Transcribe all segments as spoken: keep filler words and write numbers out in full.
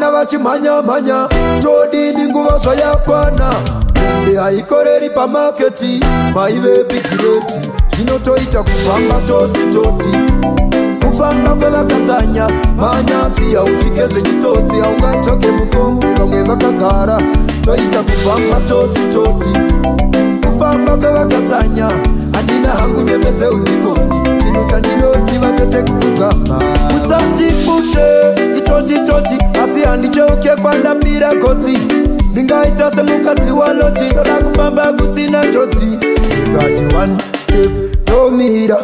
vana vachimhanya mhanya todini nguva zvayakwana kumbe haikoreri pamaketi maive bitireti zvinotoita kufamba toti toti kufamba kwevakadzanya manyasi hausvike zvechitotsi haungatsvake mukombi vamwe vakagara toita kufamba toti toti kufamba kwevakadzanya handina hangu nyeme dzeutikoni chinhu chandinoziva chete kupfugama usatipuche itoti toti asi handicheuke kwandapira gotsi ndingaita semukadzi waloti ndoda kufamba kusina njodzi ikati one step ndomira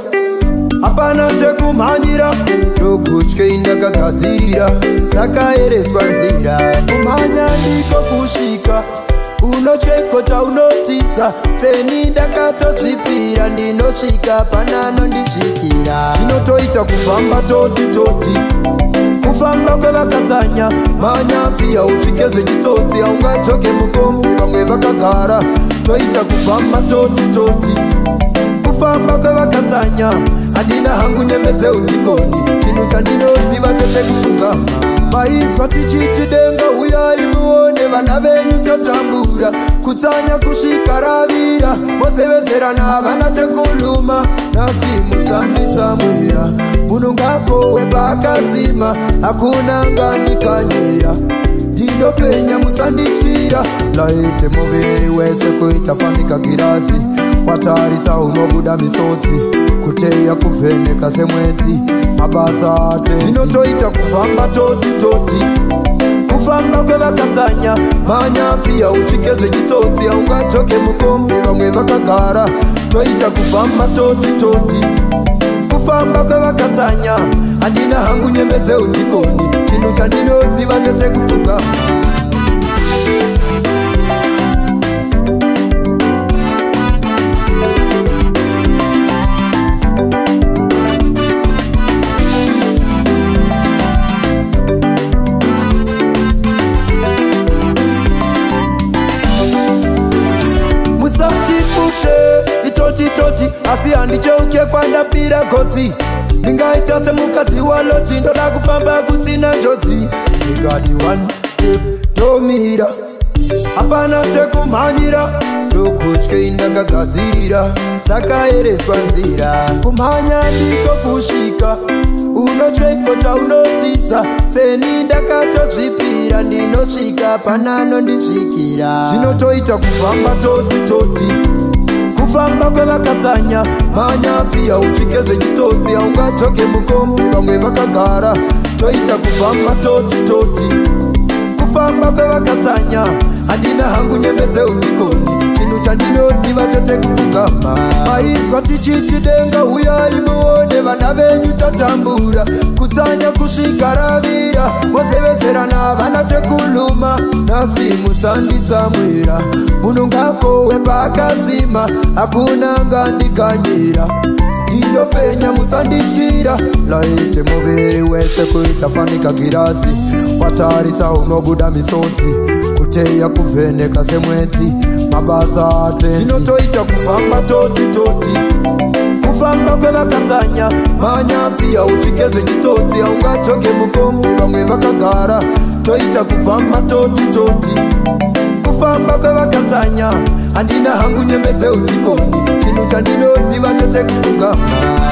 hapana chekumhanyira ndokutye indakagadzirira takaereswa nzira kumhanya ndiko kusvika unotyeiko chaunotisa seni ndakatozvipira ndinosvika panano ndisvikira inotoita kufamba toti toti kufamba kwevakadzanya manyasi hausvike zvechitsotsi haungatsvoke mukombi vamwe vakagara toita kufamba toti toti kufamba kwevakadzanya handina hangu nyeme dzeutikoni chinhu chandinoziva chete kupfugama maitswa tichiti denga uyai muone vana venyu totambura kutsanya kusvika ravira mozevezera navana chekuluma nasi musanditsamwira munungakowe pakazima hakuna ngandikanyira ndinopenya musandityira laite muviri wese kuita fanika girasi watarisa unobuda misotsi kuteya kuvheneka semwedzi mabasa ate inotoita kufamba toti toti kufamba kwevakadzanya manyasi hausvike zvechitsotsi haungatsvoke mukombi vamwe vakagara toita kufamba toti toti kufamba kwevakadzanya handina hangu nyeme dzeutikoni chinhu chandinoziva chete kupfugama itoti toti asi handicheuke kwandapira gotsi ndingaita semukadzi waloti ndoda kufamba kusina njodzi ikati one step ndomira hapana chekumhanyira ndokutye indakagadzirira takaereswa nzira kumhanya ndiko kusvika unotyeiko chaunotisa seni ndakatozvipira ndinosvika panano ndisvikira zvinotoita kufamba toti toti kufamba kwevakadzanya manyasi hausvike zvechitsotsi haungatsvoke mukombi vamwe vakagara toita kufamba toti toti kufamba kwevakadzanya handina hangu nyeme dzeutikoni chinhu chandinoziva chete kupfugama maitswa tichiti denga uyai muone vana venyu tatambura kutsanya kusvika ravira mozevezera navana chekuluma nasi musanditsamwira munungakowe pakazima hakuna ngandikanyira ndinopenya musandityira laite muviri wese kuita fanika girasi watarisa unobuda misotsi kuteya kuvheneka semwedzi mabasa ate inotoita kufamba toti toti kufamba kwevakadzanya manyasi hausvike zvechitsotsi haungatsvoke mukombi vamwe vakagara toita kufamba toti toti kufamba kwevakadzanya handina hangu nyeme dzeutikoni chinhu chandinoziva chete kupfugama